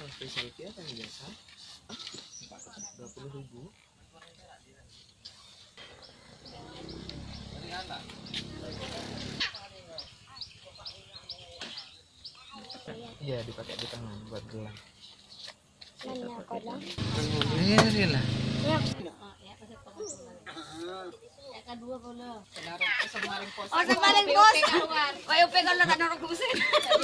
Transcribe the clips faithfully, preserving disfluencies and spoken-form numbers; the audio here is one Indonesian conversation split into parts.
yang spesial kia kan biasa dua puluh ribu. Iya, dipakai di tangan buat gelang. Mana kodong? Ini lah. Kedua puluh. Oh, semaling bos. Kayak pe kalau tak dorong kusen.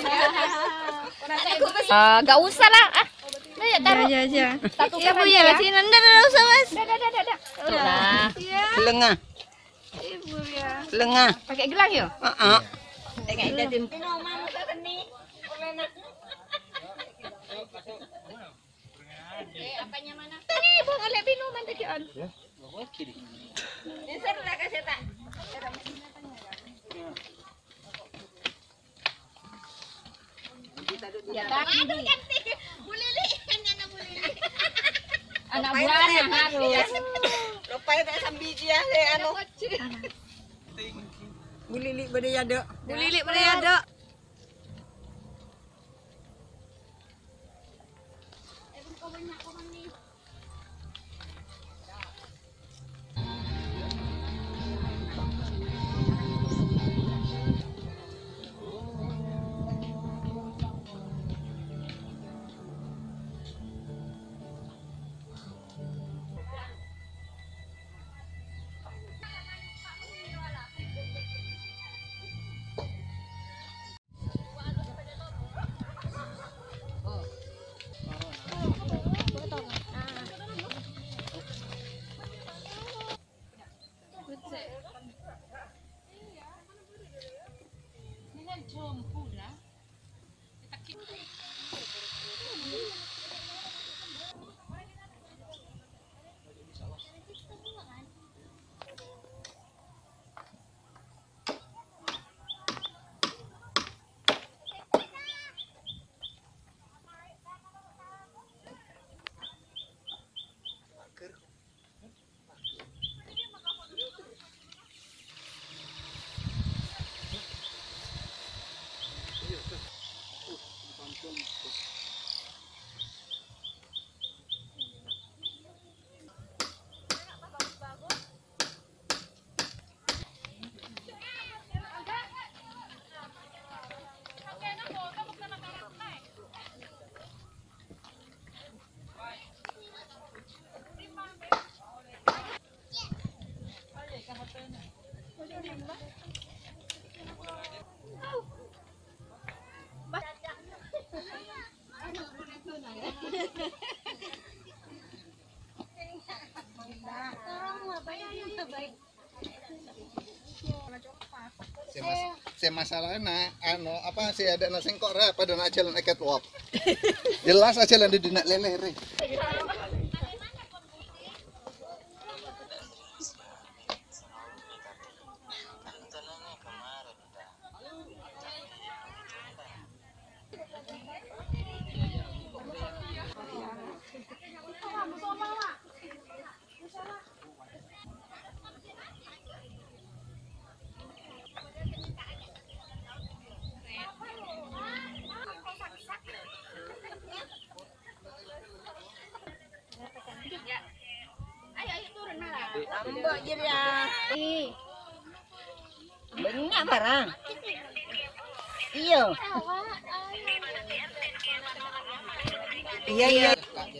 Ah, enggak usah lah. Ah. Ya taruh. Ya, ya, ya. Satu ya, punya lah sini. Enggak, enggak usah, Mas. Enggak, enggak, enggak. Udah. Lengah. Ibu ya. Lengah. Pakai gelang ya? Heeh. Kayak jadi. Eh, apanya mana? Tadi Bang Ale minuman tadi on. Ya. Ini seru lah kasih tak. Ya tak. Aduh ganti. Bu Lili, anak Bu Lili. Anak bulan harus. Rupanya tak sambil dia le anu. Bu Lili bade ada. Bu Lili bade ada. Si masalahnya nak anu apa sih ada nasi kok ra pada nak jalan catwalk. Jelas aja lan di nak leleh re. Mbak jadi ya. Banyak barang. Iya. Iya iya.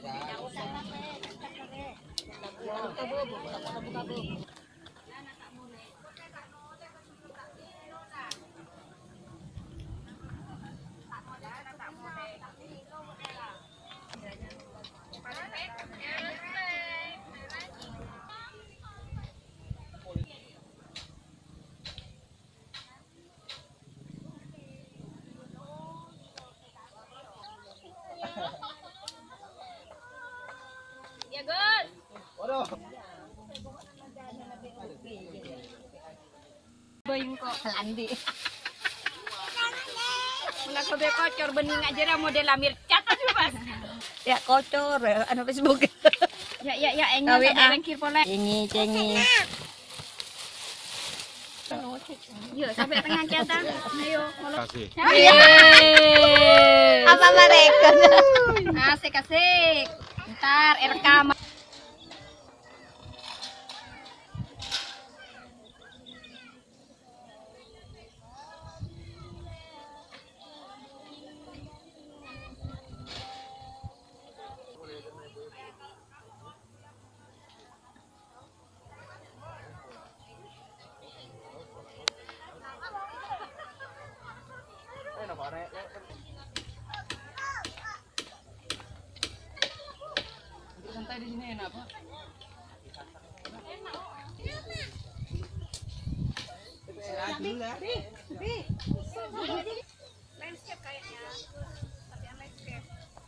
Ya, Gus. Waduh. Bayang kok landi. Mula kobe kocor bening aja lah model Amir catat coba. Ya kocor anu Facebook. Ya ya ya engnya sampai lengkir pola. Cengi cengi. Yuk sampai tengah catat. Ayo. Kasih. Apa mereka? Asik asik. Ntar rekam. Santai di sini enak, Pak. Istirahat dulu ya. Landscape kayaknya. Tapi yang landscape.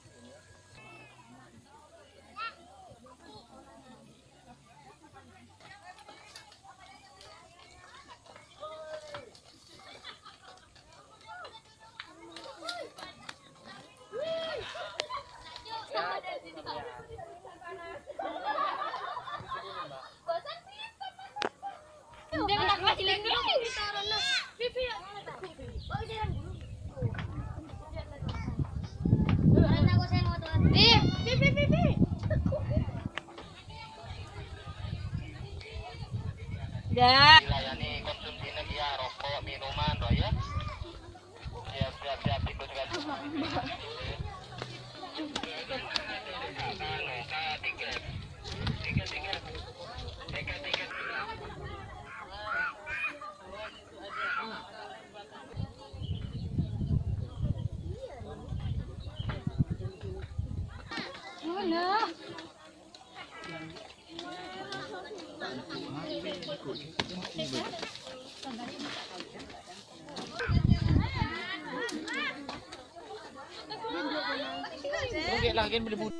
Dia nak kasih lagi dulu. Vivi. Oh, dia dulu. Karena aku saya mau tuh. Nih, Vivi, Vivi. Dah. Dilayani konsumsi ya, rokok, minuman, doa ya. Siap, siap, siap, ikut sekali. Tiga, tiga, tiga, tiga. Mana? Oke, lagi beli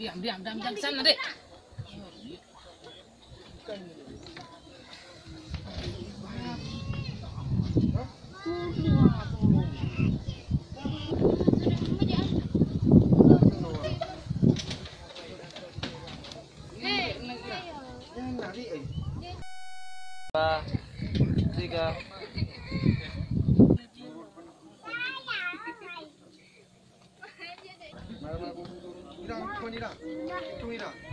Diam, diam, diam, diam sana, Dek. Tiga. Mira, mira, mira. Mira.